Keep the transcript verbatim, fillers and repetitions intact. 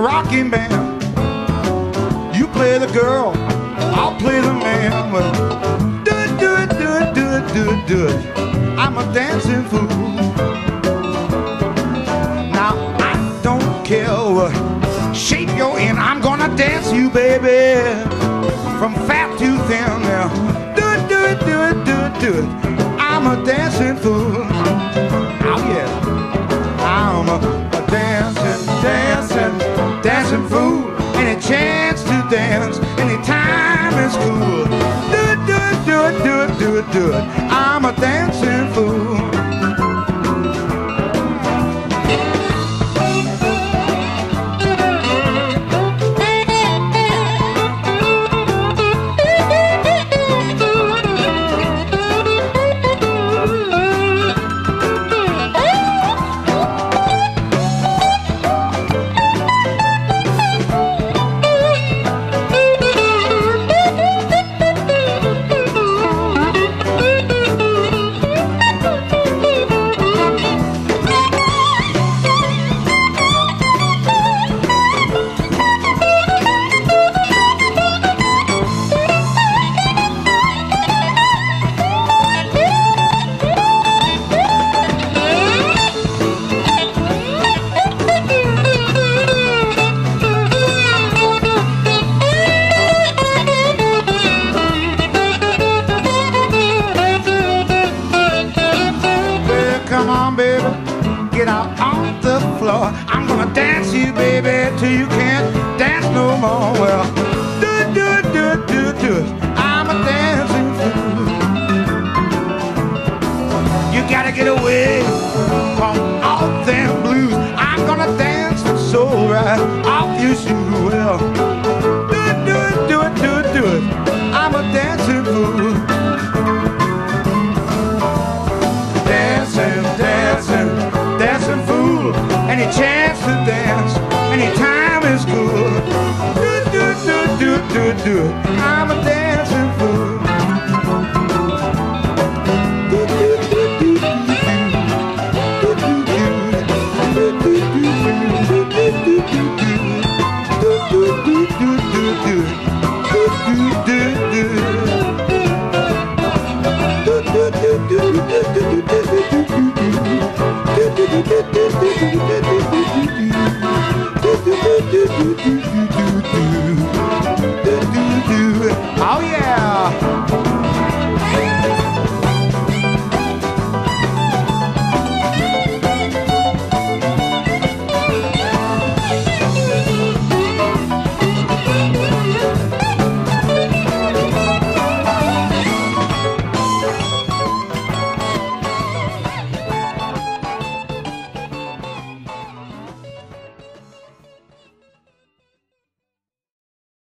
rocking band. You play the girl, I'll play the man. Well, do it, do it, do it, do it, do it, do it. I'm a dancing fool. Now I don't care what shape you're in, I'm gonna dance you, baby, from fat to thin. Now do it, do it, do it, do it, do it. I'm a dancing fool. Oh yeah, I'm a, a dancing, dancing, dancing fool. Any chance to dance, any time is cool. Do it, do it, do it, do it, do it, do it. I'm a dancing fool. Come on, baby, get out on the floor. I'm gonna dance you, baby, till you can't dance no more. Well, do it, do it, do it, do it, do it. I'm a dancing fool. You gotta get away from all them blues. I'm gonna dance the soul right off your shoe. Well, do it, do it, do it, do it, do it. I'm a dancing fool. Dancing, dancing, dancing fool. Any chance to dance, any time is cool. Do it, do it, do it, do it, do it, do it.